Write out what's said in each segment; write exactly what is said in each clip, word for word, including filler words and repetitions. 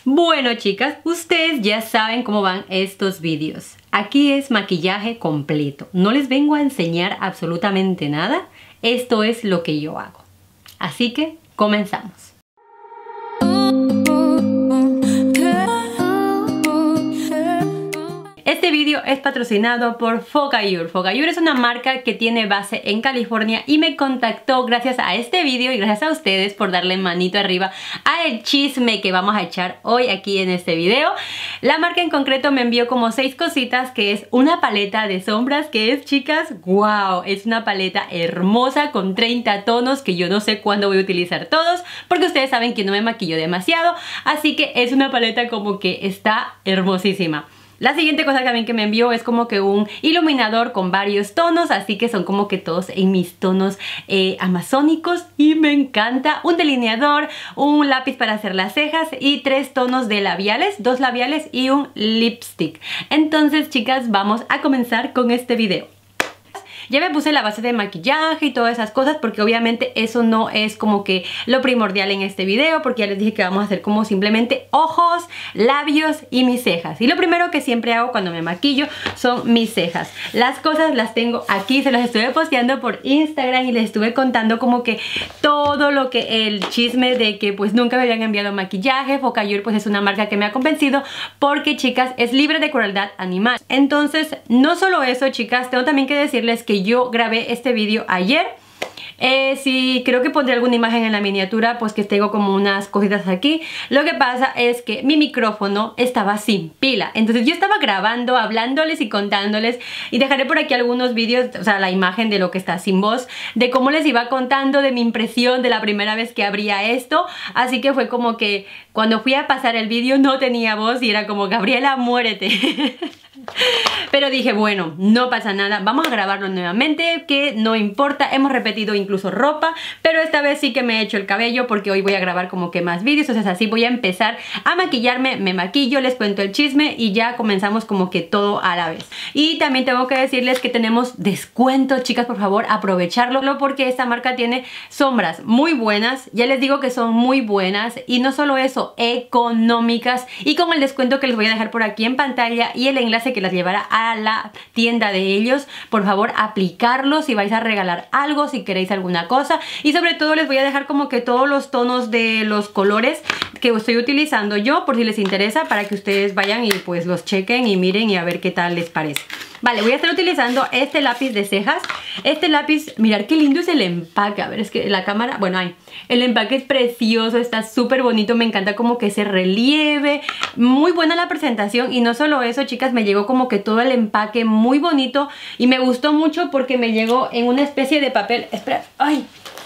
Bueno, chicas, ustedes ya saben cómo van estos vídeos. Aquí es maquillaje completo. No les vengo a enseñar absolutamente nada. Esto es lo que yo hago. Así que comenzamos. Este vídeo es patrocinado por Focallure. Focallure es una marca que tiene base en California y me contactó gracias a este vídeo y gracias a ustedes por darle manito arriba a el chisme que vamos a echar hoy aquí en este video. La marca en concreto me envió como seis cositas, que es una paleta de sombras, que es, chicas, wow, es una paleta hermosa con treinta tonos que yo no sé cuándo voy a utilizar todos porque ustedes saben que no me maquillo demasiado, así que es una paleta como que está hermosísima. La siguiente cosa también que me envió es como que un iluminador con varios tonos, así que son como que todos en mis tonos eh, amazónicos y me encanta. Un delineador, un lápiz para hacer las cejas y tres tonos de labiales, dos labiales y un lipstick. Entonces, chicas, vamos a comenzar con este video. Ya me puse la base de maquillaje y todas esas cosas porque obviamente eso no es como que lo primordial en este video, porque ya les dije que vamos a hacer como simplemente ojos, labios y mis cejas. Y lo primero que siempre hago cuando me maquillo son mis cejas. Las cosas las tengo aquí, se las estuve posteando por Instagram y les estuve contando como que todo lo que el chisme de que pues nunca me habían enviado maquillaje. Focallure pues es una marca que me ha convencido porque, chicas, es libre de crueldad animal. Entonces, no solo eso, chicas, tengo también que decirles que yo grabé este vídeo ayer. Eh, sí, creo que pondré alguna imagen en la miniatura, pues que tengo como unas cositas aquí. Lo que pasa es que mi micrófono estaba sin pila, entonces yo estaba grabando, hablándoles y contándoles, y dejaré por aquí algunos vídeos, o sea, la imagen de lo que está sin voz, de cómo les iba contando de mi impresión de la primera vez que abría esto. Así que fue como que cuando fui a pasar el vídeo no tenía voz y era como: Gabriela, muérete. Pero dije, bueno, no pasa nada, vamos a grabarlo nuevamente, que no importa. Hemos repetido incluso ropa, pero esta vez sí que me he hecho el cabello porque hoy voy a grabar como que más vídeos. Entonces así voy a empezar a maquillarme, me maquillo, les cuento el chisme y ya comenzamos como que todo a la vez. Y también tengo que decirles que tenemos descuento, chicas, por favor aprovecharlo, porque esta marca tiene sombras muy buenas. Ya les digo que son muy buenas y no solo eso, económicas, y con el descuento que les voy a dejar por aquí en pantalla y el enlace que las llevará a la tienda de ellos. Por favor, aplicarlo si vais a regalar algo, si queréis alguna cosa, y sobre todo les voy a dejar como que todos los tonos de los colores que estoy utilizando yo, por si les interesa, para que ustedes vayan y pues los chequen y miren y a ver qué tal les parece. Vale, voy a estar utilizando este lápiz de cejas. Este lápiz, mirad qué lindo es el empaque. A ver, es que la cámara, bueno, ahí. El empaque es precioso, está súper bonito. Me encanta como que ese relieve. Muy buena la presentación. Y no solo eso, chicas, me llegó como que todo el empaque muy bonito. Y me gustó mucho porque me llegó en una especie de papel. Espera, ay.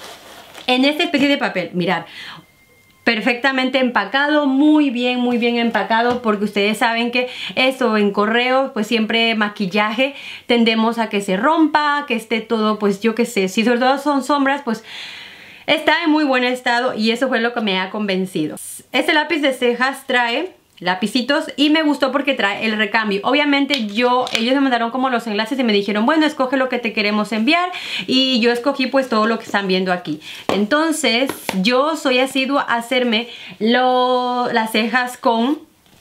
En esta especie de papel, mirad. Perfectamente empacado, muy bien, muy bien empacado, porque ustedes saben que eso en correo, pues siempre maquillaje tendemos a que se rompa, que esté todo, pues yo qué sé, si sobre todo son sombras, pues está en muy buen estado, y eso fue lo que me ha convencido. Este lápiz de cejas trae lapicitos y me gustó porque trae el recambio. Obviamente yo, ellos me mandaron como los enlaces y me dijeron, bueno, escoge lo que te queremos enviar, y yo escogí pues todo lo que están viendo aquí. Entonces yo soy asidua a hacerme lo, las cejas con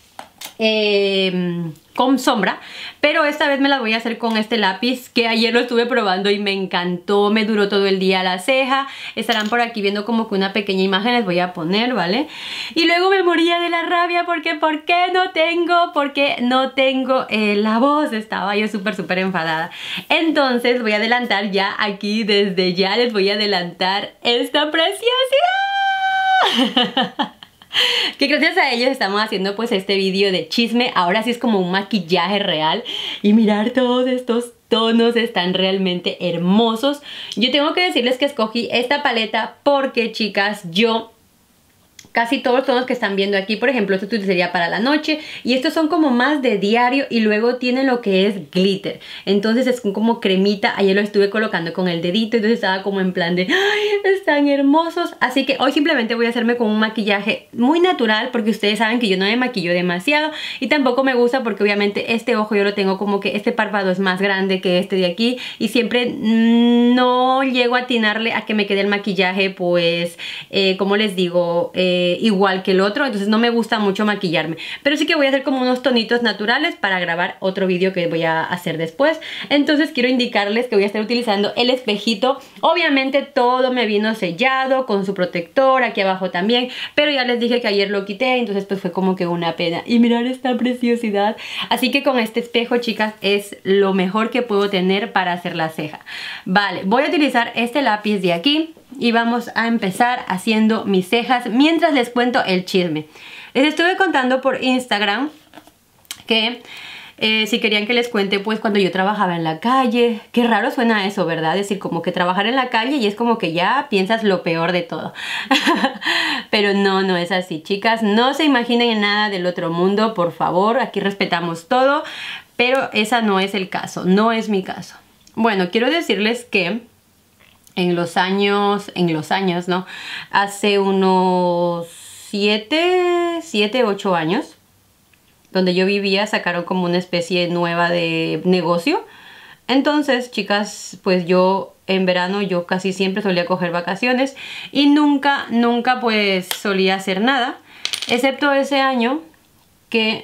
eh, con sombra, pero esta vez me las voy a hacer con este lápiz que ayer lo estuve probando y me encantó, me duró todo el día la ceja. Estarán por aquí viendo como que una pequeña imagen, les voy a poner, ¿vale? Y luego me moría de la rabia porque ¿por qué no tengo? Porque no tengo eh, la voz, estaba yo súper súper enfadada. Entonces voy a adelantar ya aquí, desde ya les voy a adelantar esta preciosidad. Que gracias a ellos estamos haciendo pues este vídeo de chisme. Ahora sí es como un maquillaje real. Y mirar todos estos tonos, están realmente hermosos. Yo tengo que decirles que escogí esta paleta porque, chicas, yo casi todos los tonos que están viendo aquí, por ejemplo, esto utilizaría para la noche, y estos son como más de diario, y luego tienen lo que es glitter, entonces es como cremita. Ayer lo estuve colocando con el dedito, entonces estaba como en plan de ¡ay, están hermosos! Así que hoy simplemente voy a hacerme con un maquillaje muy natural, porque ustedes saben que yo no me maquillo demasiado, y tampoco me gusta porque obviamente este ojo yo lo tengo como que este párpado es más grande que este de aquí, y siempre no llego a atinarle a que me quede el maquillaje, pues, eh, como les digo, eh, eh, igual que el otro, entonces no me gusta mucho maquillarme. Pero sí que voy a hacer como unos tonitos naturales para grabar otro vídeo que voy a hacer después. Entonces quiero indicarles que voy a estar utilizando el espejito. Obviamente todo me vino sellado con su protector, aquí abajo también, pero ya les dije que ayer lo quité, entonces pues fue como que una pena. Y mirar esta preciosidad. Así que con este espejo, chicas, es lo mejor que puedo tener para hacer la ceja. Vale, voy a utilizar este lápiz de aquí y vamos a empezar haciendo mis cejas mientras les cuento el chisme. Les estuve contando por Instagram que eh, si querían que les cuente pues cuando yo trabajaba en la calle. Qué raro suena eso, ¿verdad? Es decir, como que trabajar en la calle y es como que ya piensas lo peor de todo. Pero no, no es así, chicas. No se imaginen en nada del otro mundo, por favor. Aquí respetamos todo, pero ese no es el caso, no es mi caso. Bueno, quiero decirles que en los años, en los años, ¿no? Hace unos siete, siete, ocho años, donde yo vivía, sacaron como una especie nueva de negocio. Entonces, chicas, pues yo en verano yo casi siempre solía coger vacaciones y nunca, nunca pues solía hacer nada, excepto ese año que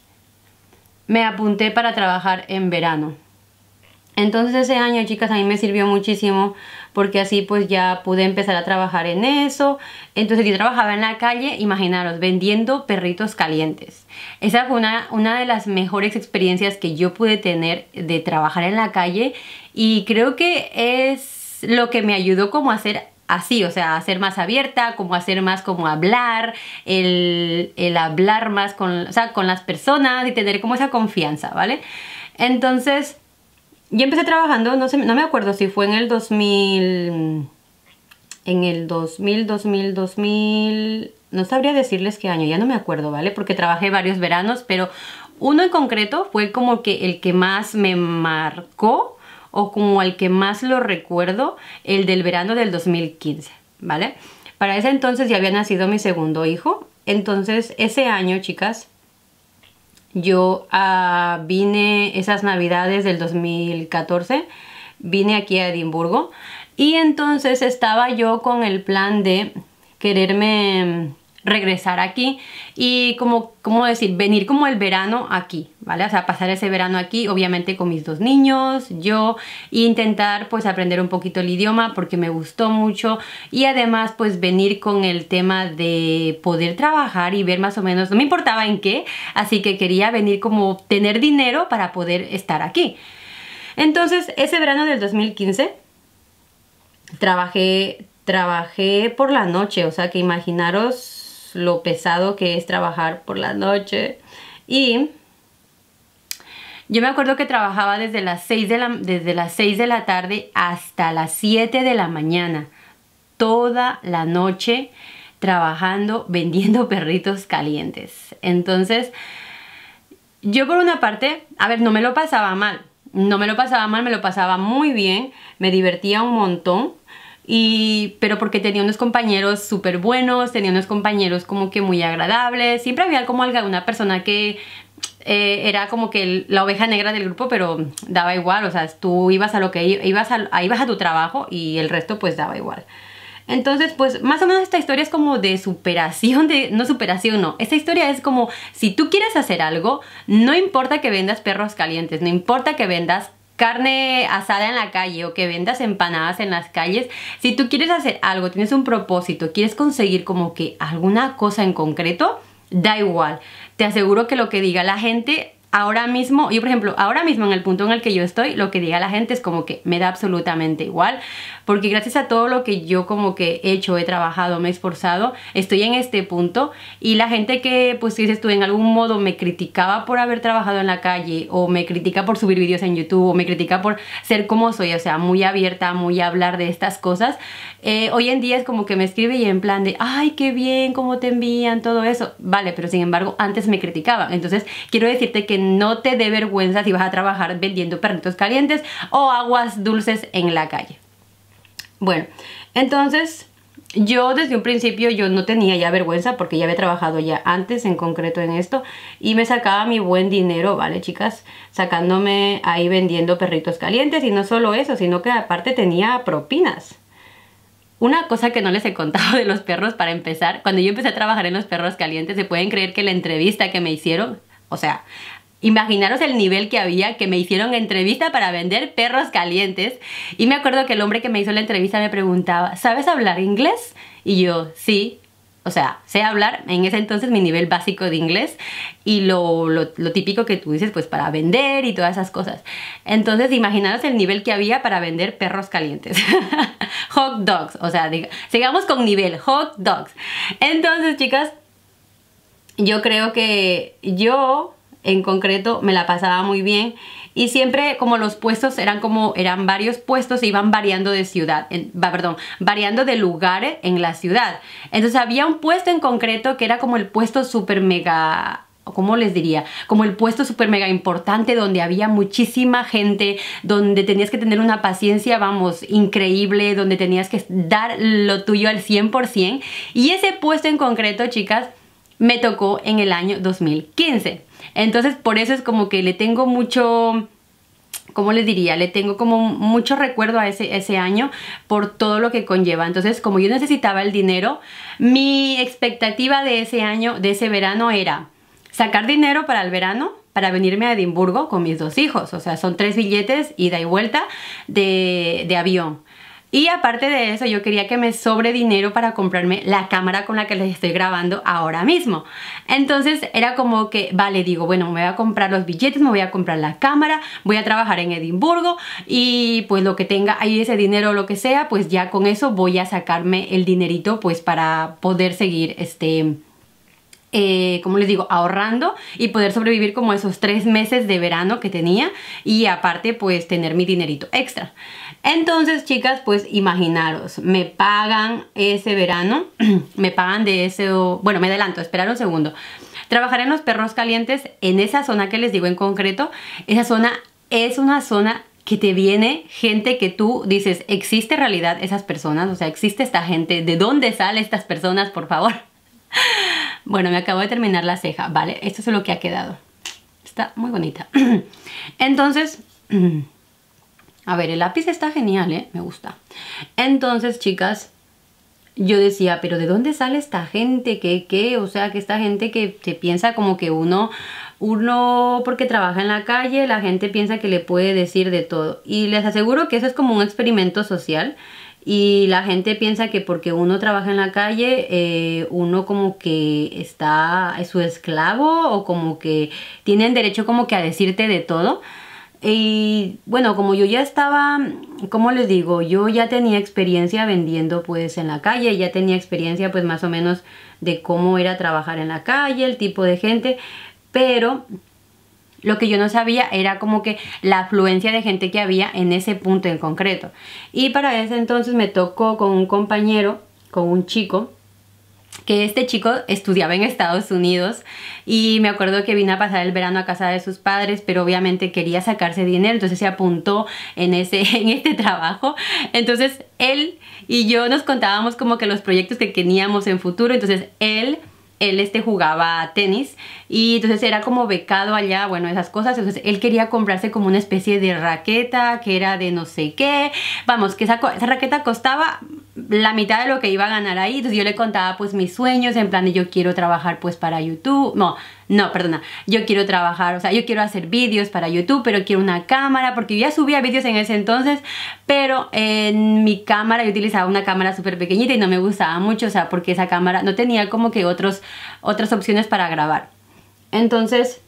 me apunté para trabajar en verano. Entonces ese año, chicas, a mí me sirvió muchísimo porque así pues ya pude empezar a trabajar en eso. Entonces yo trabajaba en la calle, imaginaros, vendiendo perritos calientes. Esa fue una, una de las mejores experiencias que yo pude tener de trabajar en la calle y creo que es lo que me ayudó como a ser así, o sea, a ser más abierta, como a ser más como hablar, el, el hablar más con, o sea, con las personas y tener como esa confianza, ¿vale? Entonces yo empecé trabajando, no sé, no me acuerdo si fue en el dos mil, en el dos mil, dos mil, dos mil, no sabría decirles qué año, ya no me acuerdo, ¿vale? Porque trabajé varios veranos, pero uno en concreto fue como que el que más me marcó o como el que más lo recuerdo, el del verano del dos mil quince, ¿vale? Para ese entonces ya había nacido mi segundo hijo, entonces ese año, chicas, yo uh, vine esas navidades del dos mil catorce, vine aquí a Edimburgo y entonces estaba yo con el plan de quererme regresar aquí y como, como decir, venir como el verano aquí, ¿vale? O sea, pasar ese verano aquí, obviamente con mis dos niños, yo, e intentar pues aprender un poquito el idioma porque me gustó mucho y además pues venir con el tema de poder trabajar y ver más o menos, no me importaba en qué, así que quería venir como tener dinero para poder estar aquí. Entonces, ese verano del dos mil quince trabajé, trabajé por la noche, o sea que imaginaros lo pesado que es trabajar por la noche. Y yo me acuerdo que trabajaba desde las seis de la, desde las seis de la tarde hasta las siete de la mañana. Toda la noche trabajando, vendiendo perritos calientes. Entonces, yo por una parte, a ver, no me lo pasaba mal. No me lo pasaba mal, me lo pasaba muy bien. Me divertía un montón. Y, pero porque tenía unos compañeros súper buenos, tenía unos compañeros como que muy agradables. Siempre había como alguna persona que eh, era como que el, la oveja negra del grupo, pero daba igual. O sea, tú ibas a lo que ibas a, ibas a tu trabajo y el resto pues daba igual. Entonces, pues más o menos esta historia es como de superación, de no superación, no. Esta historia es como si tú quieres hacer algo, no importa que vendas perros calientes, no importa que vendas carne asada en la calle o que vendas empanadas en las calles. Si tú quieres hacer algo, tienes un propósito, quieres conseguir como que alguna cosa en concreto, da igual. Te aseguro que lo que diga la gente ahora mismo, yo por ejemplo, ahora mismo en el punto en el que yo estoy, lo que diga la gente es como que me da absolutamente igual, porque gracias a todo lo que yo como que he hecho, he trabajado, me he esforzado, estoy en este punto. Y la gente que pues dices tú en algún modo me criticaba por haber trabajado en la calle, o me critica por subir vídeos en YouTube, o me critica por ser como soy, o sea, muy abierta, muy a hablar de estas cosas, eh, hoy en día es como que me escribe y en plan de ay, qué bien, cómo te envían, todo eso, vale, pero sin embargo antes me criticaban. Entonces quiero decirte que no te dé vergüenza si vas a trabajar vendiendo perritos calientes o aguas dulces en la calle. Bueno, entonces yo desde un principio yo no tenía ya vergüenza porque ya había trabajado ya antes en concreto en esto y me sacaba mi buen dinero, ¿vale, chicas? Sacándome ahí vendiendo perritos calientes. Y no solo eso, sino que aparte tenía propinas. Una cosa que no les he contado de los perros para empezar, cuando yo empecé a trabajar en los perros calientes, se pueden creer que la entrevista que me hicieron, o sea, imaginaros el nivel que había, que me hicieron entrevista para vender perros calientes. Y me acuerdo que el hombre que me hizo la entrevista me preguntaba, ¿sabes hablar inglés? Y yo, sí. O sea, sé hablar en ese entonces mi nivel básico de inglés y lo, lo, lo típico que tú dices pues para vender y todas esas cosas. Entonces imaginaros el nivel que había para vender perros calientes. Hot dogs, o sea, diga, sigamos con nivel, hot dogs. Entonces, chicas, yo creo que yo en concreto me la pasaba muy bien. Y siempre como los puestos eran como, eran varios puestos, iban variando de ciudad, en, perdón, variando de lugares en la ciudad. Entonces había un puesto en concreto que era como el puesto super mega, ¿cómo les diría? Como el puesto super mega importante donde había muchísima gente, donde tenías que tener una paciencia, vamos, increíble, donde tenías que dar lo tuyo al cien por cien. Y ese puesto en concreto, chicas, me tocó en el año dos mil quince. Entonces por eso es como que le tengo mucho, ¿cómo les diría? Le tengo como mucho recuerdo a ese, ese año por todo lo que conlleva. Entonces, como yo necesitaba el dinero, mi expectativa de ese año, de ese verano era sacar dinero para el verano, para venirme a Edimburgo con mis dos hijos. O sea, son tres billetes ida y vuelta de, de avión. Y aparte de eso, yo quería que me sobre dinero para comprarme la cámara con la que les estoy grabando ahora mismo. Entonces era como que, vale, digo, bueno, me voy a comprar los billetes, me voy a comprar la cámara, voy a trabajar en Edimburgo y pues lo que tenga ahí ese dinero o lo que sea, pues ya con eso voy a sacarme el dinerito pues para poder seguir este... Eh, como les digo, ahorrando y poder sobrevivir como esos tres meses de verano que tenía y aparte pues tener mi dinerito extra. Entonces, chicas, pues imaginaros, me pagan ese verano, me pagan de ese, bueno, me adelanto, esperar un segundo. Trabajar en los perros calientes en esa zona que les digo en concreto, esa zona es una zona que te viene gente que tú dices, ¿existe en realidad esas personas? O sea, ¿existe esta gente? ¿De dónde salen estas personas, por favor? Bueno, me acabo de terminar la ceja, ¿vale? Esto es lo que ha quedado. Está muy bonita. Entonces, a ver, el lápiz está genial, ¿eh? Me gusta. Entonces, chicas, yo decía, ¿pero de dónde sale esta gente? ¿Qué, qué? O sea, que esta gente que se piensa como que uno... Uno, porque trabaja en la calle, la gente piensa que le puede decir de todo. Y les aseguro que eso es como un experimento social. Y la gente piensa que porque uno trabaja en la calle, eh, uno como que está, es su esclavo o como que tienen derecho como que a decirte de todo. Y bueno, como yo ya estaba, ¿cómo les digo? Yo ya tenía experiencia vendiendo pues en la calle, ya tenía experiencia pues más o menos de cómo era trabajar en la calle, el tipo de gente, pero... Lo que yo no sabía era como que la afluencia de gente que había en ese punto en concreto. Y para ese entonces me tocó con un compañero, con un chico, que este chico estudiaba en Estados Unidos y me acuerdo que vino a pasar el verano a casa de sus padres, pero obviamente quería sacarse dinero, entonces se apuntó en, ese, en este trabajo. Entonces él y yo nos contábamos como que los proyectos que teníamos en futuro, entonces él... Él este jugaba tenis y entonces era como becado allá, bueno, esas cosas. Entonces él quería comprarse como una especie de raqueta que era de no sé qué. Vamos, que esa, esa raqueta costaba la mitad de lo que iba a ganar ahí. Entonces yo le contaba pues mis sueños en plan de yo quiero trabajar pues para YouTube. No, no, perdona. Yo quiero trabajar, o sea, yo quiero hacer vídeos para YouTube, pero quiero una cámara porque yo ya subía vídeos en ese entonces, pero en mi cámara yo utilizaba una cámara súper pequeñita y no me gustaba mucho, o sea, porque esa cámara no tenía como que otros, otras opciones para grabar. Entonces...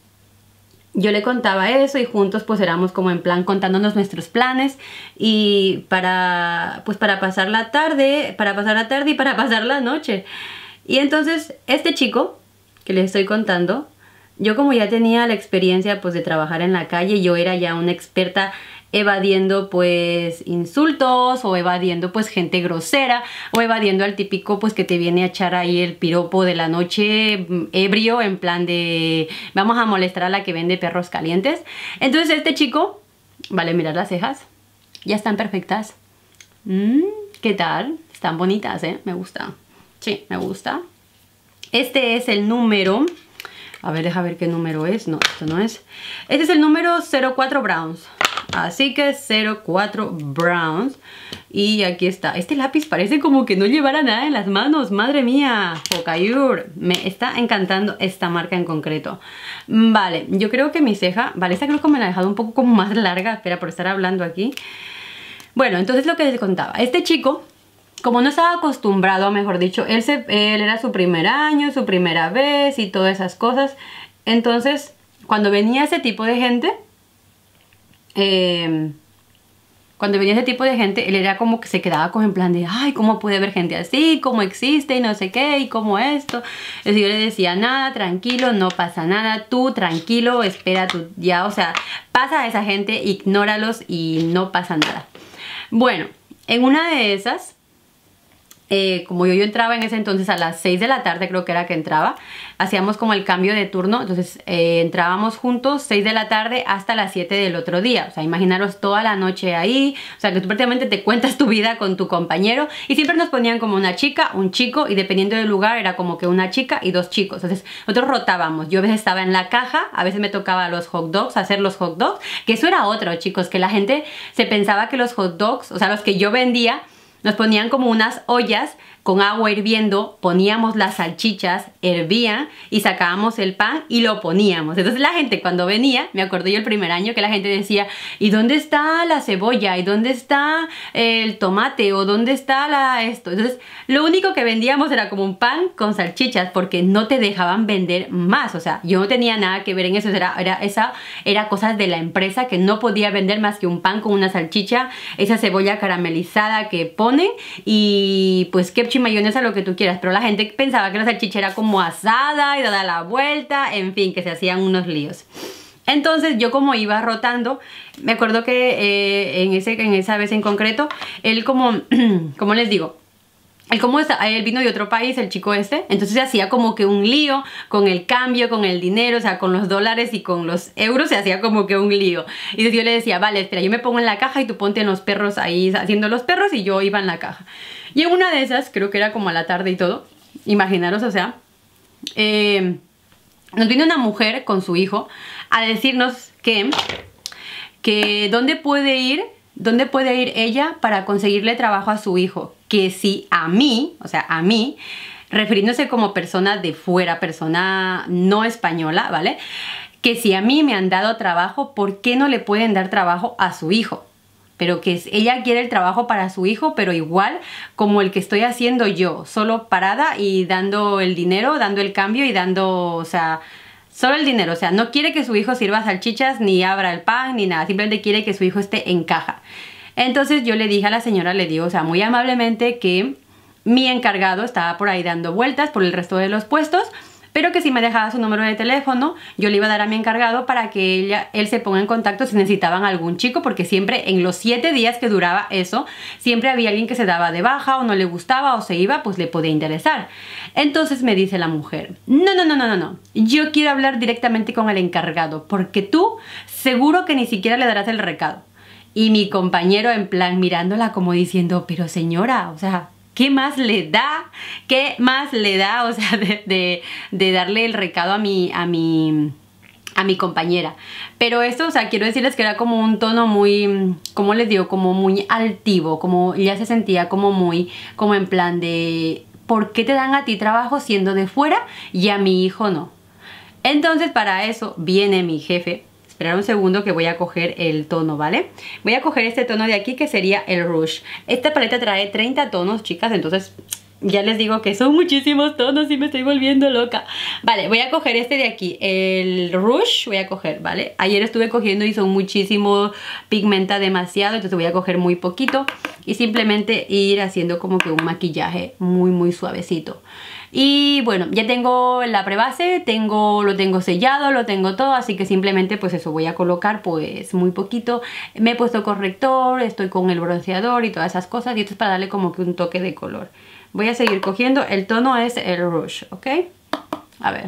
yo le contaba eso y juntos pues éramos como en plan contándonos nuestros planes y para pues para pasar la tarde, para pasar la tarde y para pasar la noche. Y entonces este chico que les estoy contando, yo como ya tenía la experiencia pues de trabajar en la calle, yo era ya una experta evadiendo pues insultos o evadiendo pues gente grosera o evadiendo al típico pues que te viene a echar ahí el piropo de la noche ebrio en plan de vamos a molestar a la que vende perros calientes. Entonces este chico, vale, mirad las cejas, ya están perfectas. Mm, ¿qué tal? Están bonitas, ¿eh? Me gusta. Sí, me gusta. Este es el número... A ver, deja ver qué número es. No, esto no es. Este es el número cero cuatro Browns. Así que cero cuatro Browns. Y aquí está. Este lápiz parece como que no llevara nada en las manos. Madre mía. Focallure. Me está encantando esta marca en concreto. Vale, yo creo que mi ceja... Vale, esta creo que me la he dejado un poco como más larga. Espera, por estar hablando aquí. Bueno, entonces lo que les contaba. Este chico, como no estaba acostumbrado, mejor dicho, él, se, él era su primer año, su primera vez y todas esas cosas. Entonces, cuando venía ese tipo de gente... Eh, cuando venía ese tipo de gente, él era como que se quedaba con en plan de, ay, ¿cómo puede haber gente así? ¿Cómo existe? Y no sé qué, y cómo esto. Entonces yo le decía, nada, tranquilo, no pasa nada, tú tranquilo, espera tú ya, o sea, pasa a esa gente, ignóralos y no pasa nada. Bueno, en una de esas, Eh, como yo, yo entraba en ese entonces a las seis de la tarde, creo que era que entraba, hacíamos como el cambio de turno, entonces eh, entrábamos juntos seis de la tarde hasta las siete del otro día, o sea, imaginaros toda la noche ahí, o sea, que tú prácticamente te cuentas tu vida con tu compañero y siempre nos ponían como una chica, un chico y dependiendo del lugar era como que una chica y dos chicos, entonces nosotros rotábamos, yo a veces estaba en la caja, a veces me tocaba los hot dogs, hacer los hot dogs, que eso era otro, chicos, que la gente se pensaba que los hot dogs, o sea, los que yo vendía, nos ponían como unas ollas con agua hirviendo, poníamos las salchichas, hervían y sacábamos el pan y lo poníamos. Entonces la gente cuando venía, me acuerdo yo el primer año que la gente decía, ¿y dónde está la cebolla? ¿Y dónde está el tomate? ¿O dónde está la esto? Entonces lo único que vendíamos era como un pan con salchichas porque no te dejaban vender más. O sea, yo no tenía nada que ver en eso, era, era, esa era cosas de la empresa que no podía vender más que un pan con una salchicha, esa cebolla caramelizada que ponen y pues ketchup y mayonesa, lo que tú quieras, pero la gente pensaba que la salchicha era como asada y dada la vuelta, en fin, que se hacían unos líos. Entonces yo como iba rotando, me acuerdo que eh, en, ese, en esa vez en concreto, él como, ¿cómo les digo? Él como está, él vino de otro país, el chico este, entonces se hacía como que un lío con el cambio, con el dinero, o sea, con los dólares y con los euros se hacía como que un lío. Y entonces yo le decía, vale, espera, yo me pongo en la caja y tú ponte en los perros ahí haciendo los perros y yo iba en la caja. Y en una de esas, creo que era como a la tarde y todo, imaginaros, o sea, eh, nos vino una mujer con su hijo a decirnos que, que dónde puede ir, dónde puede ir ella para conseguirle trabajo a su hijo. Que si a mí, o sea, a mí, refiriéndose como persona de fuera, persona no española, ¿vale? Que si a mí me han dado trabajo, ¿por qué no le pueden dar trabajo a su hijo? Pero que ella quiere el trabajo para su hijo, pero igual como el que estoy haciendo yo, solo parada y dando el dinero, dando el cambio y dando, o sea, solo el dinero. O sea, no quiere que su hijo sirva salchichas, ni abra el pan, ni nada, simplemente quiere que su hijo esté en caja. Entonces yo le dije a la señora, le digo, o sea, muy amablemente que mi encargado estaba por ahí dando vueltas por el resto de los puestos, pero que si me dejaba su número de teléfono, yo le iba a dar a mi encargado para que ella, él se ponga en contacto si necesitaban algún chico, porque siempre en los siete días que duraba eso, siempre había alguien que se daba de baja o no le gustaba o se iba, pues le podía interesar. Entonces me dice la mujer, no, no, no, no, no, no, yo quiero hablar directamente con el encargado, porque tú seguro que ni siquiera le darás el recado. Y mi compañero en plan mirándola como diciendo, pero señora, o sea, ¿qué más le da? ¿Qué más le da? O sea, de, de, de darle el recado a mi, a mi, a mi compañera. Pero esto, o sea, quiero decirles que era como un tono muy, ¿cómo les digo? Como muy altivo, como ya se sentía como muy, como en plan de, ¿por qué te dan a ti trabajo siendo de fuera y a mi hijo no? Entonces para eso viene mi jefe. Esperar un segundo que voy a coger el tono, ¿vale? Voy a coger este tono de aquí que sería el Rouge. Esta paleta trae treinta tonos, chicas, entonces ya les digo que son muchísimos tonos y me estoy volviendo loca. Vale, voy a coger este de aquí, el Rouge, voy a coger, ¿vale? Ayer estuve cogiendo y son muchísimo, pigmenta demasiado, entonces voy a coger muy poquito y simplemente ir haciendo como que un maquillaje muy, muy suavecito. Y bueno, ya tengo la prebase, tengo, lo tengo sellado, lo tengo todo, así que simplemente pues eso voy a colocar pues muy poquito. Me he puesto corrector, estoy con el bronceador y todas esas cosas y esto es para darle como que un toque de color. Voy a seguir cogiendo, el tono es el Rouge, ¿ok? A ver.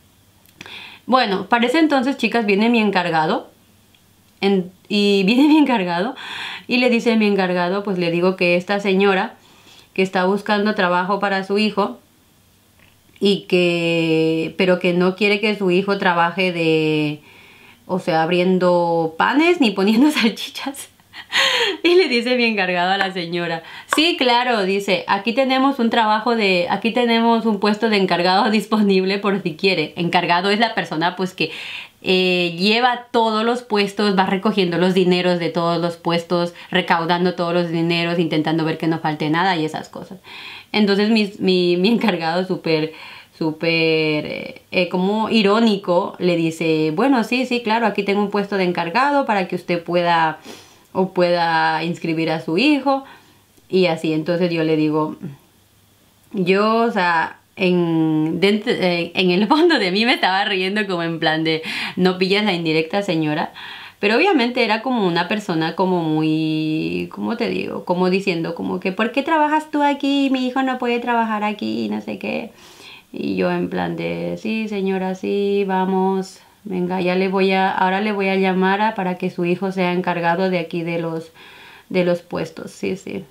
Bueno, para ese entonces, chicas, viene mi encargado. En, y viene mi encargado y le dice a mi encargado, pues le digo que esta señora que está buscando trabajo para su hijo y que, pero que no quiere que su hijo trabaje de, o sea, abriendo panes ni poniendo salchichas. Y le dice mi encargado a la señora, sí, claro, dice, aquí tenemos un trabajo de, aquí tenemos un puesto de encargado disponible por si quiere. Encargado es la persona pues que eh, lleva todos los puestos, va recogiendo los dineros de todos los puestos, recaudando todos los dineros, intentando ver que no falte nada y esas cosas. Entonces mi, mi, mi encargado súper... súper eh, eh, como irónico le dice, bueno, sí, sí, claro, aquí tengo un puesto de encargado para que usted pueda o pueda inscribir a su hijo y así. Entonces yo le digo, yo, o sea, en, dentro, eh, en el fondo de mí me estaba riendo como en plan de, no pillas la indirecta, señora. Pero obviamente era como una persona como muy, ¿cómo te digo? Como diciendo como que, ¿por qué trabajas tú aquí? Mi hijo no puede trabajar aquí, no sé qué. Y yo en plan de, sí, señora, sí, vamos, venga, ya le voy a, ahora le voy a llamar a, para que su hijo sea encargado de aquí de los, de los puestos, sí, sí.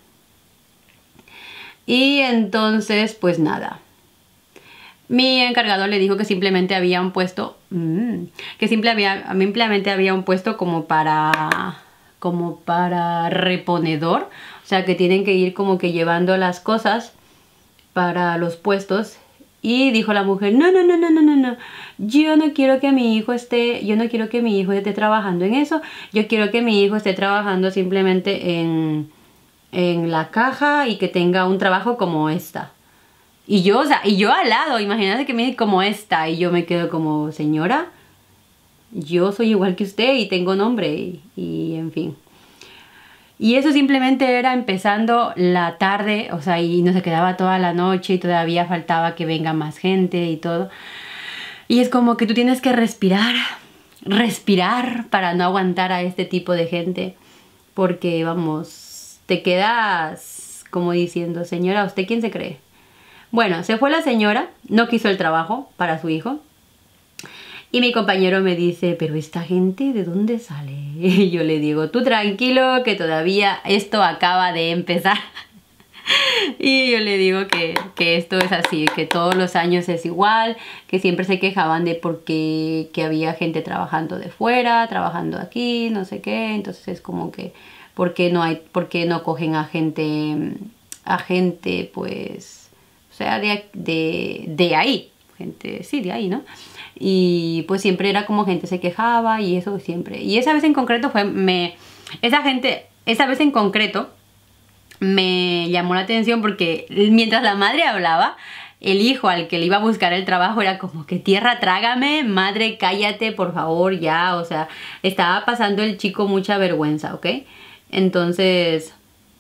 Y entonces, pues nada. Mi encargado le dijo que simplemente había un puesto, mmm, que simple había, simplemente había un puesto como para, como para reponedor. O sea, que tienen que ir como que llevando las cosas para los puestos. Y dijo la mujer, no, no, no, no, no, no, no, yo no quiero que mi hijo esté, yo no quiero que mi hijo esté trabajando en eso, yo quiero que mi hijo esté trabajando simplemente en, en la caja y que tenga un trabajo como esta. Y yo, o sea, y yo al lado, imagínate que me dice como esta, y yo me quedo como, señora, yo soy igual que usted y tengo nombre, y, y en fin. Y eso simplemente era empezando la tarde, o sea, y no se quedaba toda la noche y todavía faltaba que venga más gente y todo. Y es como que tú tienes que respirar, respirar para no aguantar a este tipo de gente. Porque, vamos, te quedas como diciendo, señora, ¿usted quién se cree? Bueno, se fue la señora, no quiso el trabajo para su hijo. Y mi compañero me dice, pero esta gente, ¿de dónde sale? Y yo le digo, tú tranquilo, que todavía esto acaba de empezar. Y yo le digo que, que esto es así, que todos los años es igual, que siempre se quejaban de porque que había gente trabajando de fuera, trabajando aquí, no sé qué. Entonces es como que, ¿por qué no hay, por qué no cogen a gente, a gente, pues, o sea, de, de, de ahí? Gente, sí, de ahí, ¿no? Y pues siempre era como gente se quejaba y eso siempre. Y esa vez en concreto fue, me, esa gente, esa vez en concreto me llamó la atención porque mientras la madre hablaba, el hijo al que le iba a buscar el trabajo era como que tierra trágame, madre cállate por favor ya, o sea, estaba pasando el chico mucha vergüenza, ¿ok? Entonces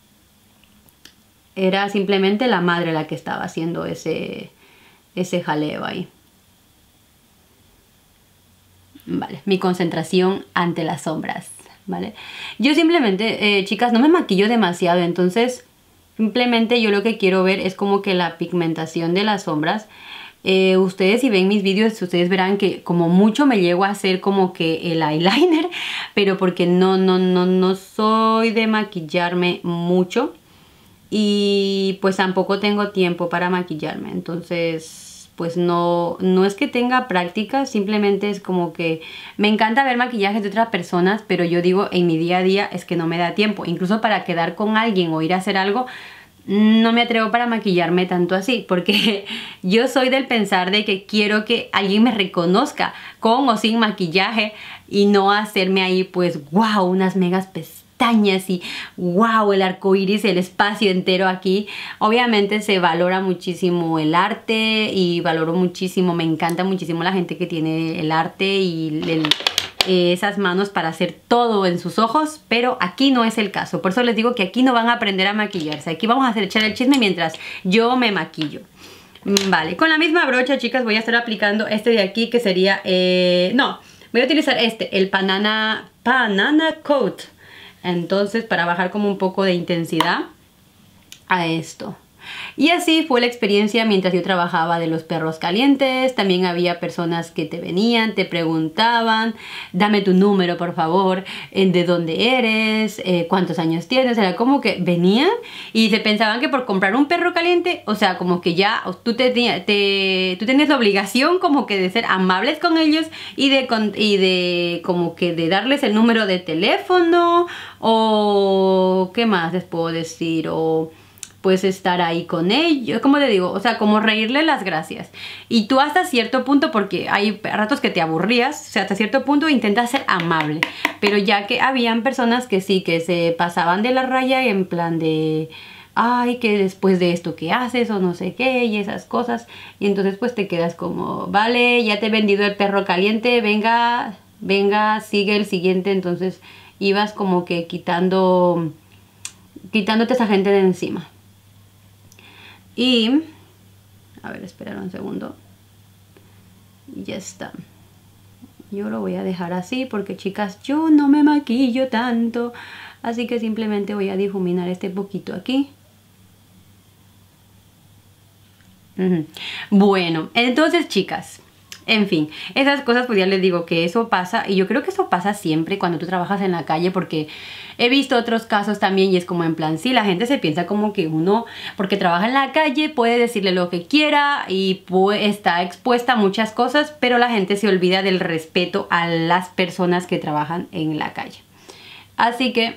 era simplemente la madre la que estaba haciendo ese, ese jaleo ahí. Vale, mi concentración ante las sombras, ¿vale? Yo simplemente, eh, chicas, no me maquillo demasiado, entonces simplemente yo lo que quiero ver es como que la pigmentación de las sombras. Eh, ustedes si ven mis vídeos, ustedes verán que como mucho me llego a hacer como que el eyeliner, pero porque no, no, no, no soy de maquillarme mucho y pues tampoco tengo tiempo para maquillarme, entonces pues no, no es que tenga práctica, simplemente es como que me encanta ver maquillajes de otras personas, pero yo digo en mi día a día es que no me da tiempo, incluso para quedar con alguien o ir a hacer algo, no me atrevo para maquillarme tanto así, porque yo soy del pensar de que quiero que alguien me reconozca con o sin maquillaje y no hacerme ahí pues wow, unas megas pestañas y wow, el arco iris, el espacio entero aquí. Obviamente se valora muchísimo el arte y valoro muchísimo, me encanta muchísimo la gente que tiene el arte y el, eh, esas manos para hacer todo en sus ojos, pero aquí no es el caso. Por eso les digo que aquí no van a aprender a maquillarse, aquí vamos a hacer echar el chisme mientras yo me maquillo. Vale, con la misma brocha, chicas, voy a estar aplicando este de aquí que sería, eh, no, voy a utilizar este, el Banana, Banana Coat. Entonces, para bajar como un poco de intensidad a esto. Y así fue la experiencia mientras yo trabajaba de los perros calientes. También había personas que te venían, te preguntaban, dame tu número por favor, de dónde eres, eh, cuántos años tienes. Era como que venían y se pensaban que por comprar un perro caliente, o sea, como que ya tú, te, te, tú tenías la obligación como que de ser amables con ellos y de, y de como que de darles el número de teléfono o qué más les puedo decir, o pues estar ahí con ellos, como te digo, o sea, como reírle las gracias. Y tú hasta cierto punto, porque hay ratos que te aburrías, o sea, hasta cierto punto intentas ser amable, pero ya que habían personas que sí, que se pasaban de la raya en plan de ay, que después de esto que haces o no sé qué y esas cosas, y entonces pues te quedas como, vale, ya te he vendido el perro caliente, venga, venga, sigue el siguiente. Entonces ibas como que quitando, quitándote a esa gente de encima. Y, a ver, esperar un segundo. Y ya está. Yo lo voy a dejar así porque, chicas, yo no me maquillo tanto. Así que simplemente voy a difuminar este poquito aquí. Uh-huh. Bueno, entonces, chicas, en fin, esas cosas pues ya les digo que eso pasa, y yo creo que eso pasa siempre cuando tú trabajas en la calle, porque he visto otros casos también y es como en plan, sí, la gente se piensa como que uno, porque trabaja en la calle, puede decirle lo que quiera y puede, está expuesta a muchas cosas, pero la gente se olvida del respeto a las personas que trabajan en la calle. Así que,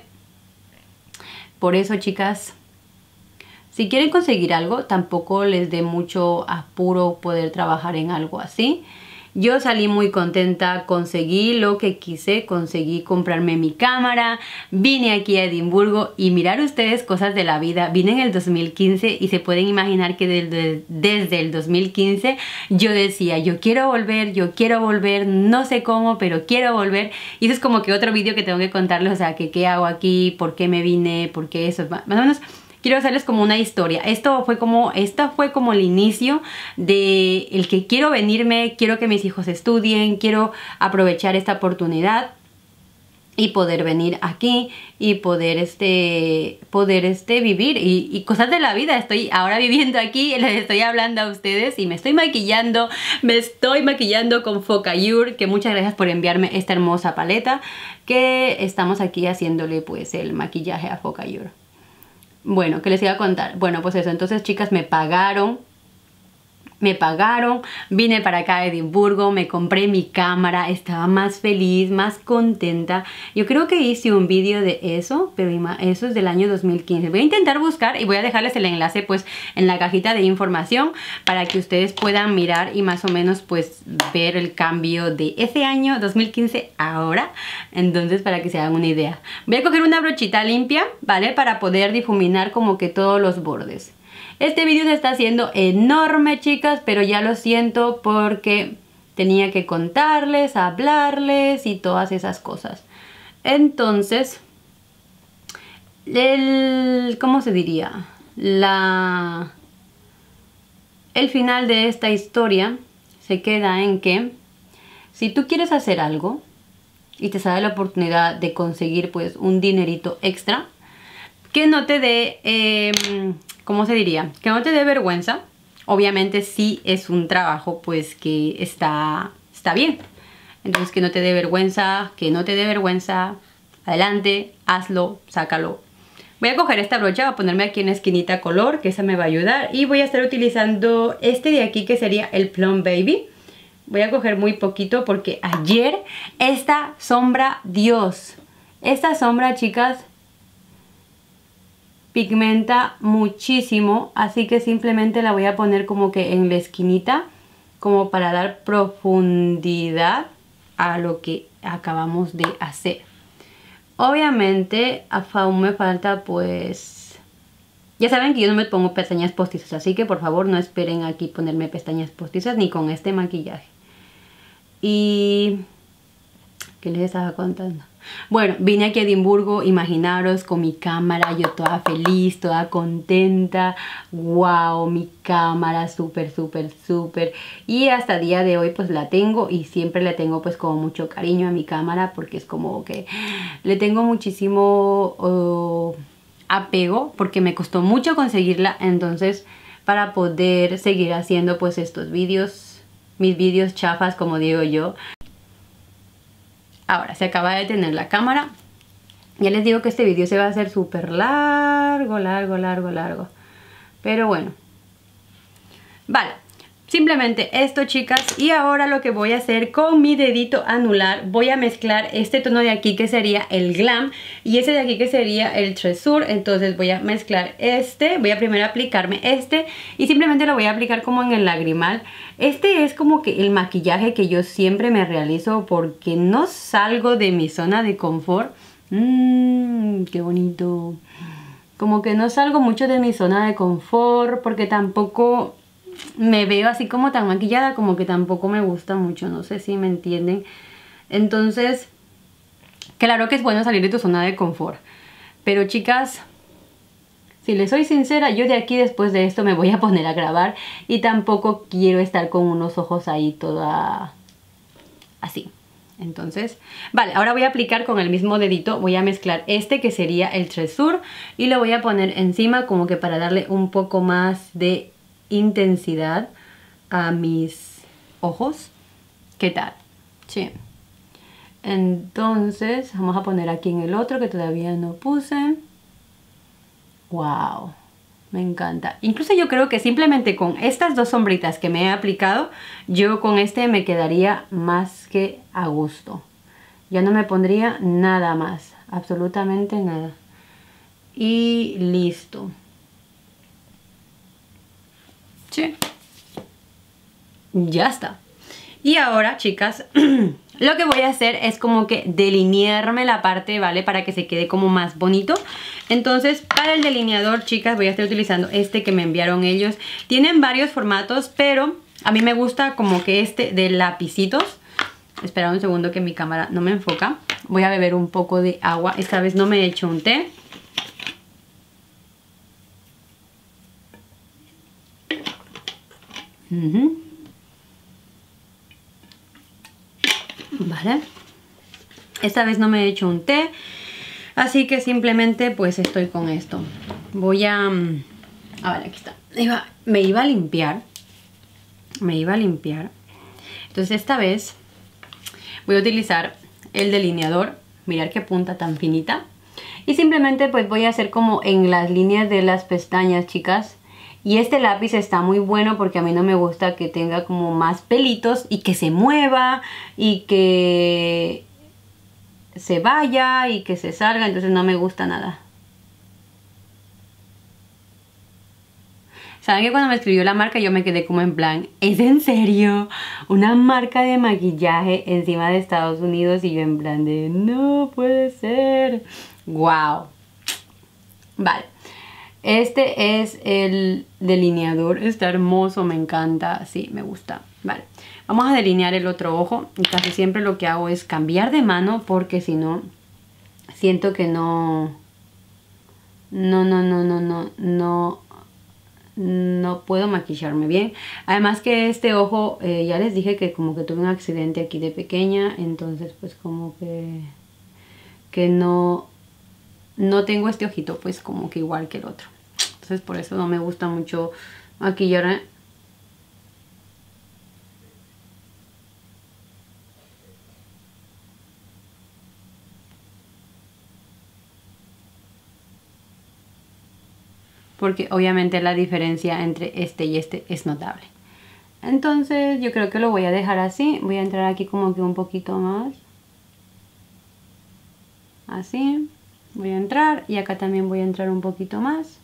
por eso, chicas, si quieren conseguir algo, tampoco les dé mucho apuro poder trabajar en algo así. Yo salí muy contenta, conseguí lo que quise, conseguí comprarme mi cámara, vine aquí a Edimburgo y mirar ustedes cosas de la vida. Vine en el dos mil quince y se pueden imaginar que desde, desde el dos mil quince yo decía, yo quiero volver, yo quiero volver, no sé cómo, pero quiero volver. Y eso es como que otro vídeo que tengo que contarles, o sea, que qué hago aquí, por qué me vine, por qué eso, más o menos. Quiero hacerles como una historia. Esto fue como, esta fue como el inicio de el que quiero venirme, quiero que mis hijos estudien, quiero aprovechar esta oportunidad y poder venir aquí y poder este poder este vivir y, y cosas de la vida. Estoy ahora viviendo aquí, les estoy hablando a ustedes y me estoy maquillando, me estoy maquillando con Focallure, que muchas gracias por enviarme esta hermosa paleta, que estamos aquí haciéndole pues el maquillaje a Focallure. Bueno, ¿qué les iba a contar? Bueno, pues eso, entonces, chicas, me pagaron, me pagaron, vine para acá a Edimburgo, me compré mi cámara, estaba más feliz, más contenta. Yo creo que hice un vídeo de eso, pero eso es del año dos mil quince. Voy a intentar buscar y voy a dejarles el enlace pues en la cajita de información para que ustedes puedan mirar y más o menos pues ver el cambio de ese año dos mil quince ahora. Entonces, para que se hagan una idea. Voy a coger una brochita limpia, ¿vale? Para poder difuminar como que todos los bordes. Este vídeo se está haciendo enorme, chicas, pero ya lo siento porque tenía que contarles, hablarles y todas esas cosas. Entonces, el, ¿cómo se diría? La, el final de esta historia se queda en que si tú quieres hacer algo y te sale la oportunidad de conseguir pues un dinerito extra, que no te dé... Eh, ¿cómo se diría? Que no te dé vergüenza. Obviamente sí es un trabajo pues que está, está bien. Entonces que no te dé vergüenza, que no te dé vergüenza. Adelante, hazlo, sácalo. Voy a coger esta brocha, voy a ponerme aquí en la esquinita color, que esa me va a ayudar. Y voy a estar utilizando este de aquí que sería el Plum Baby. Voy a coger muy poquito porque ayer esta sombra, Dios, esta sombra, chicas, pigmenta muchísimo, así que simplemente la voy a poner como que en la esquinita, como para dar profundidad a lo que acabamos de hacer. Obviamente aún me falta pues... Ya saben que yo no me pongo pestañas postizas, así que por favor no esperen aquí ponerme pestañas postizas ni con este maquillaje. Y... ¿qué les estaba contando? Bueno, vine aquí a Edimburgo, imaginaros, con mi cámara, yo toda feliz, toda contenta. Wow, mi cámara súper, súper, súper. Y hasta el día de hoy pues la tengo y siempre le tengo pues como mucho cariño a mi cámara porque es como que le tengo muchísimo uh, apego porque me costó mucho conseguirla. Entonces, para poder seguir haciendo pues estos vídeos, mis vídeos chafas, como digo yo. Ahora, se acaba de detener la cámara. Ya les digo que este vídeo se va a hacer súper largo, largo, largo, largo. Pero bueno. Vale. Simplemente esto, chicas. Y ahora lo que voy a hacer con mi dedito anular, voy a mezclar este tono de aquí que sería el Glam y ese de aquí que sería el Treasure. Entonces voy a mezclar este, voy a primero aplicarme este y simplemente lo voy a aplicar como en el lagrimal. Este es como que el maquillaje que yo siempre me realizo porque no salgo de mi zona de confort. Mmm, qué bonito. Como que no salgo mucho de mi zona de confort porque tampoco me veo así como tan maquillada, como que tampoco me gusta mucho, no sé si me entienden. Entonces, claro que es bueno salir de tu zona de confort, pero chicas, si les soy sincera, yo de aquí después de esto me voy a poner a grabar y tampoco quiero estar con unos ojos ahí toda así. Entonces, vale, ahora voy a aplicar con el mismo dedito, voy a mezclar este que sería el Treasure y lo voy a poner encima como que para darle un poco más de intensidad a mis ojos. ¿Qué tal? Sí. Entonces vamos a poner aquí en el otro que todavía no puse. Wow, me encanta. Incluso yo creo que simplemente con estas dos sombritas que me he aplicado, yo con este me quedaría más que a gusto. Ya no me pondría nada más, absolutamente nada. Y listo. Sí. Ya está. Y ahora, chicas, lo que voy a hacer es como que delinearme la parte, ¿vale? Para que se quede como más bonito. Entonces, para el delineador, chicas, voy a estar utilizando este que me enviaron ellos. Tienen varios formatos, pero a mí me gusta como que este de lapicitos. Espera un segundo que mi cámara no me enfoca. Voy a beber un poco de agua. Esta vez no me he hecho un té. Uh-huh. Vale. Esta vez no me he hecho un té. Así que simplemente pues estoy con esto. Voy a... A ver, aquí está. Iba, me iba a limpiar. Me iba a limpiar. Entonces esta vez voy a utilizar el delineador. Mirad qué punta tan finita. Y simplemente pues voy a hacer como en las líneas de las pestañas, chicas. Y este lápiz está muy bueno porque a mí no me gusta que tenga como más pelitos y que se mueva y que se vaya y que se salga, entonces no me gusta nada. ¿Saben que cuando me escribió la marca yo me quedé como en plan, ¿es en serio? Una marca de maquillaje encima de Estados Unidos y yo en plan de, no puede ser. ¡Wow! Vale. Este es el delineador, está hermoso, me encanta, sí, me gusta. Vale, vamos a delinear el otro ojo y casi siempre lo que hago es cambiar de mano porque si no, siento que no, no, no, no, no, no, no, no puedo maquillarme bien. Además que este ojo, eh, ya les dije que como que tuve un accidente aquí de pequeña, entonces pues como que, que no, no tengo este ojito pues como que igual que el otro. Entonces por eso no me gusta mucho maquillar. Porque obviamente la diferencia entre este y este es notable. Entonces yo creo que lo voy a dejar así. Voy a entrar aquí como que un poquito más. Así. Voy a entrar y acá también voy a entrar un poquito más.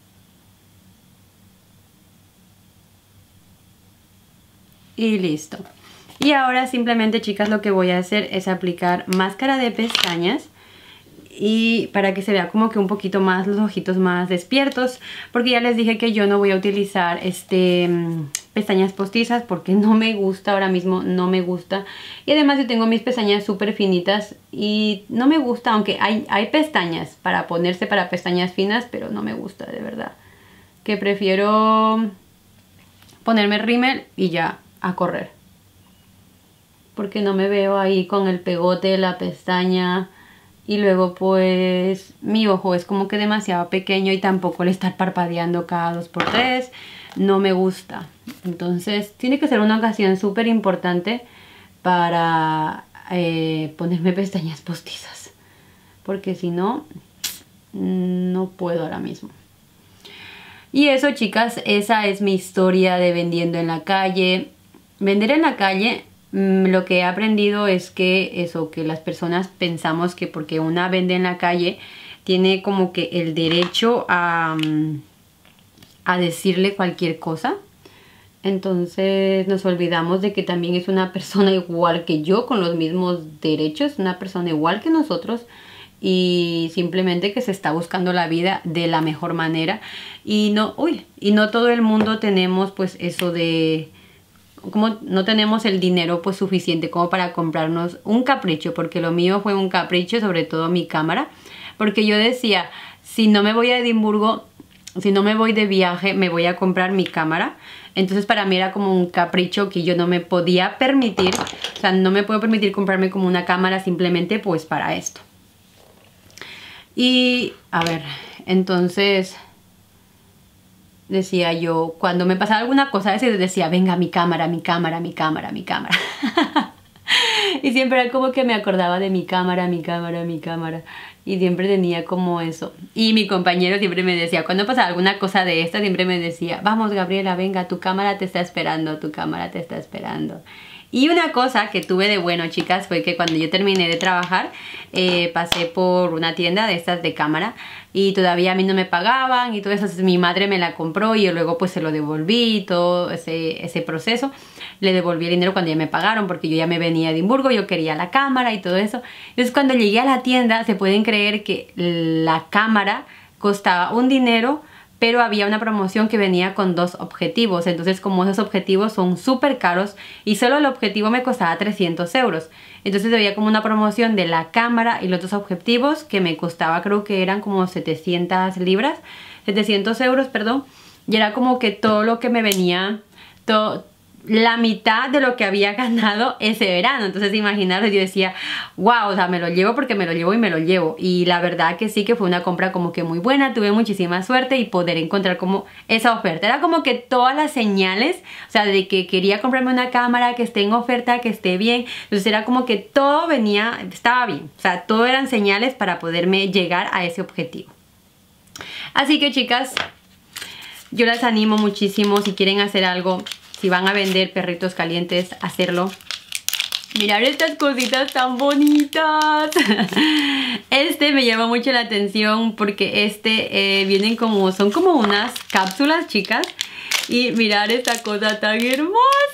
Y listo. Y ahora simplemente, chicas, lo que voy a hacer es aplicar máscara de pestañas. Y para que se vea como que un poquito más los ojitos más despiertos. Porque ya les dije que yo no voy a utilizar este pestañas postizas porque no me gusta ahora mismo, no me gusta. Y además yo tengo mis pestañas súper finitas y no me gusta, aunque hay, hay pestañas para ponerse para pestañas finas, pero no me gusta de verdad. Que prefiero ponerme rímel y ya a correr. Porque no me veo ahí con el pegote de la pestaña Y luego pues mi ojo es como que demasiado pequeño y tampoco el estar parpadeando cada dos por tres no me gusta. Entonces tiene que ser una ocasión súper importante para eh, ponerme pestañas postizas. Porque si no, no puedo ahora mismo. Y eso, chicas, esa es mi historia de vendiendo en la calle. Vender en la calle, mmm, lo que he aprendido es que eso, que las personas pensamos que porque una vende en la calle tiene como que el derecho a, a decirle cualquier cosa. Entonces nos olvidamos de que también es una persona igual que yo, con los mismos derechos, una persona igual que nosotros. Y simplemente que se está buscando la vida de la mejor manera y no, uy, y no todo el mundo tenemos pues eso de, como no tenemos el dinero pues suficiente como para comprarnos un capricho, porque lo mío fue un capricho, sobre todo mi cámara, porque yo decía, si no me voy a Edimburgo, si no me voy de viaje, me voy a comprar mi cámara. Entonces para mí era como un capricho que yo no me podía permitir, o sea, no me puedo permitir comprarme como una cámara simplemente pues para esto. Y a ver, entonces decía yo, cuando me pasaba alguna cosa, a veces decía, venga, mi cámara, mi cámara, mi cámara, mi cámara. Y siempre era como que me acordaba de mi cámara, mi cámara, mi cámara. Y siempre tenía como eso. Y mi compañero siempre me decía, cuando pasaba alguna cosa de esta, siempre me decía, vamos, Gabriela, venga, tu cámara te está esperando, tu cámara te está esperando. Y una cosa que tuve de bueno, chicas, fue que cuando yo terminé de trabajar, eh, pasé por una tienda de estas de cámara y todavía a mí no me pagaban y todo eso. Entonces mi madre me la compró y yo luego pues se lo devolví y todo ese, ese proceso. Le devolví el dinero cuando ya me pagaron, porque yo ya me venía a Edimburgo, yo quería la cámara y todo eso. Entonces cuando llegué a la tienda, se pueden creer que la cámara costaba un dinero, pero había una promoción que venía con dos objetivos. Entonces, como esos objetivos son súper caros y solo el objetivo me costaba trescientos euros. Entonces había como una promoción de la cámara y los dos objetivos que me costaba, creo que eran como setecientas libras, setecientos euros, perdón. Y era como que todo lo que me venía, todo, la mitad de lo que había ganado ese verano. Entonces imaginaros, yo decía, wow, o sea, me lo llevo porque me lo llevo y me lo llevo. Y la verdad que sí que fue una compra como que muy buena, tuve muchísima suerte y poder encontrar como esa oferta. Era como que todas las señales, o sea, de que quería comprarme una cámara que esté en oferta, que esté bien. Entonces era como que todo venía, estaba bien. O sea, todo eran señales para poderme llegar a ese objetivo. Así que, chicas, yo las animo muchísimo si quieren hacer algo. Si van a vender perritos calientes, hacerlo. Mirad estas cositas tan bonitas. Este me llama mucho la atención porque este eh, vienen como, son como unas cápsulas, chicas. Y mirad esta cosa tan hermosa.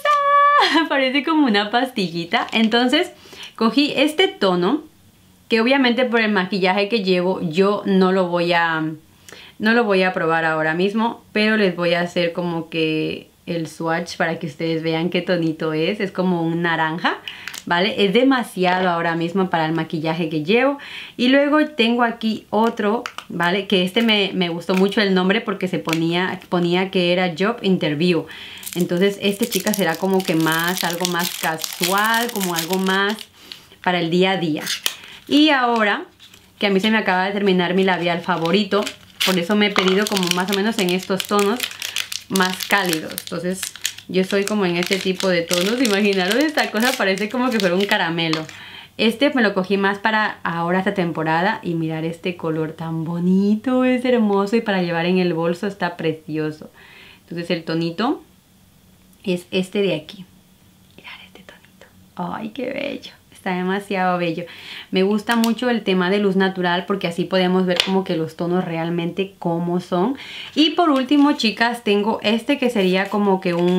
Parece como una pastillita. Entonces cogí este tono, que obviamente por el maquillaje que llevo yo no lo voy a, no lo voy a probar ahora mismo. Pero les voy a hacer como que el swatch para que ustedes vean qué tonito es. Es como un naranja, ¿vale? Es demasiado ahora mismo para el maquillaje que llevo. Y luego tengo aquí otro, ¿vale? Que este me, me gustó mucho el nombre porque se ponía, ponía que era Job Interview. Entonces este, chicas, será como que más, algo más casual, como algo más para el día a día. Y ahora que a mí se me acaba de terminar mi labial favorito, por eso me he pedido como más o menos en estos tonos más cálidos. Entonces yo soy como en este tipo de tonos. Imaginaros, esta cosa parece como que fuera un caramelo. Este me lo cogí más para ahora esta temporada. Y mirar este color tan bonito, es hermoso. Y para llevar en el bolso está precioso. Entonces el tonito es este de aquí. Mirad este tonito. Ay, qué bello. Está demasiado bello. Me gusta mucho el tema de luz natural porque así podemos ver como que los tonos realmente cómo son. Y por último, chicas, tengo este que sería como que un...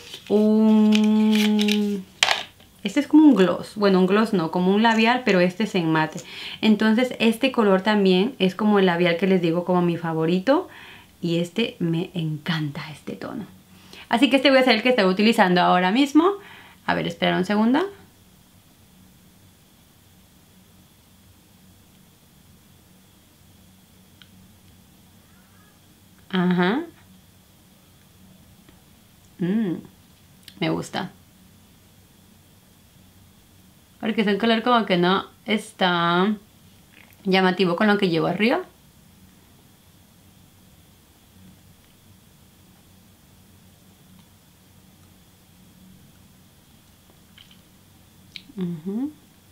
un este es como un gloss. Bueno, un gloss no, como un labial, pero este es en mate. Entonces este color también es como el labial que les digo como mi favorito. Y este me encanta, este tono. Así que este voy a ser el que estoy utilizando ahora mismo. A ver, espera un segundo. Ajá. Mm, me gusta. Porque es un color como que no está llamativo con lo que llevo arriba. Uh-huh.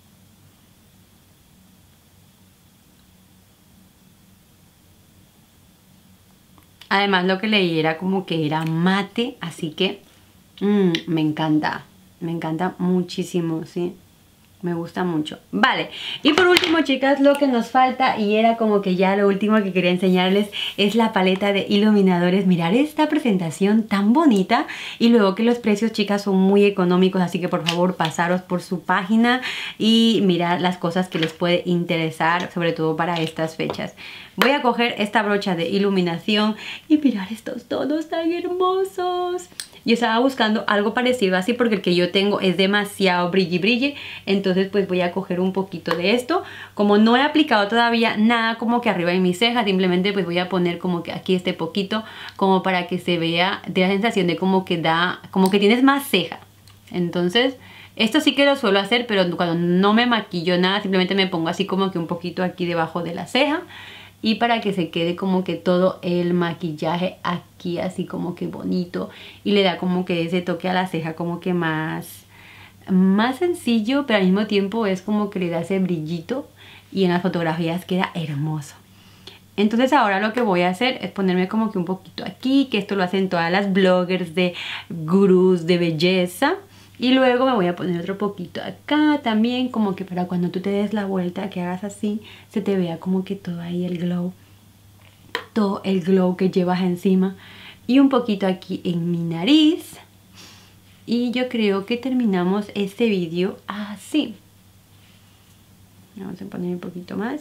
Además lo que leí era como que era mate, así que mmm, me encanta, me encanta muchísimo, ¿sí? Me gusta mucho. Vale, y por último, chicas, lo que nos falta, y era como que ya lo último que quería enseñarles, es la paleta de iluminadores. Mirar esta presentación tan bonita, y luego que los precios, chicas, son muy económicos, así que por favor pasaros por su página y mirar las cosas que les puede interesar, sobre todo para estas fechas. Voy a coger esta brocha de iluminación y mirar estos tonos tan hermosos. Yo estaba buscando algo parecido así porque el que yo tengo es demasiado brilli brilli. Entonces pues voy a coger un poquito de esto. Como no he aplicado todavía nada como que arriba en mi ceja, simplemente pues voy a poner como que aquí este poquito, como para que se vea, de la sensación de como que da, como que tienes más ceja. Entonces esto sí que lo suelo hacer, pero cuando no me maquillo nada, simplemente me pongo así como que un poquito aquí debajo de la ceja. Y para que se quede como que todo el maquillaje aquí así como que bonito. Y le da como que ese toque a la ceja como que más, más sencillo. Pero al mismo tiempo es como que le da ese brillito. Y en las fotografías queda hermoso. Entonces ahora lo que voy a hacer es ponerme como que un poquito aquí. Que esto lo hacen todas las bloggers de gurús de belleza. Y luego me voy a poner otro poquito acá también, como que para cuando tú te des la vuelta, que hagas así, se te vea como que todo ahí el glow. Todo el glow que llevas encima. Y un poquito aquí en mi nariz. Y yo creo que terminamos este vídeo así. Vamos a poner un poquito más.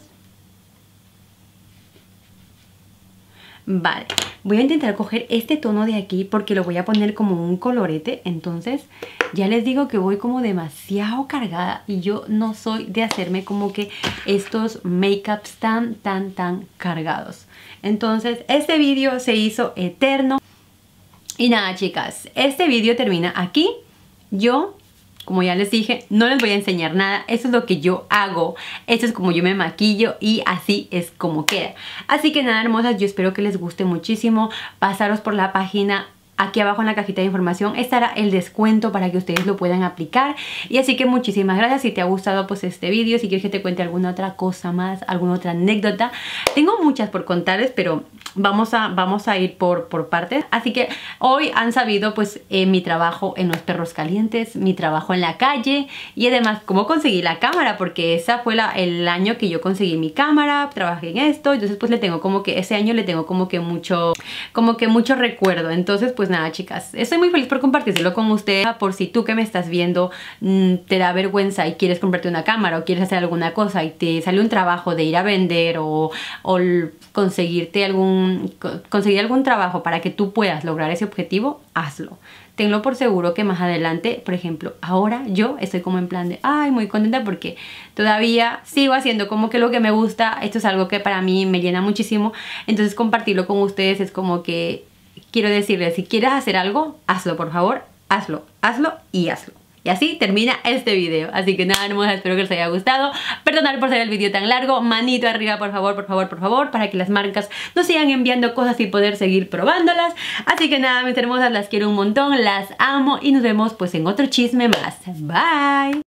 Vale, voy a intentar coger este tono de aquí porque lo voy a poner como un colorete. Entonces ya les digo que voy como demasiado cargada y yo no soy de hacerme como que estos make-ups tan, tan, tan cargados. Entonces este vídeo se hizo eterno. Y nada, chicas, este vídeo termina aquí. Yo, como ya les dije, no les voy a enseñar nada. Eso es lo que yo hago. Esto es como yo me maquillo y así es como queda. Así que nada, hermosas, yo espero que les guste muchísimo. Pasaros por la página. Aquí abajo en la cajita de información estará el descuento para que ustedes lo puedan aplicar. Y así que muchísimas gracias. Si te ha gustado pues este vídeo, si quieres que te cuente alguna otra cosa más, alguna otra anécdota. Tengo muchas por contarles, pero vamos a, vamos a ir por, por partes. Así que hoy han sabido pues eh, mi trabajo en los perros calientes, mi trabajo en la calle y además cómo conseguí la cámara, porque esa fue la, el año que yo conseguí mi cámara, trabajé en esto. Entonces pues le tengo como que, ese año le tengo como que mucho, como que mucho recuerdo. Entonces pues nada, chicas, estoy muy feliz por compartírselo con ustedes. Por si tú que me estás viendo mmm, te da vergüenza y quieres comprarte una cámara o quieres hacer alguna cosa y te sale un trabajo de ir a vender o, o conseguirte algún, conseguir algún trabajo para que tú puedas lograr ese objetivo, hazlo. Tenlo por seguro que más adelante, por ejemplo, ahora yo estoy como en plan de, ay, muy contenta porque todavía sigo haciendo como que lo que me gusta. Esto es algo que para mí me llena muchísimo. Entonces compartirlo con ustedes es como que quiero decirles, si quieres hacer algo, hazlo, por favor, hazlo, hazlo y hazlo. Y así termina este video. Así que nada, hermosa, espero que les haya gustado. Perdonad por ser el video tan largo. Manito arriba, por favor, por favor, por favor, para que las marcas nos sigan enviando cosas y poder seguir probándolas. Así que nada, mis hermosas, las quiero un montón, las amo y nos vemos pues en otro chisme más. Bye.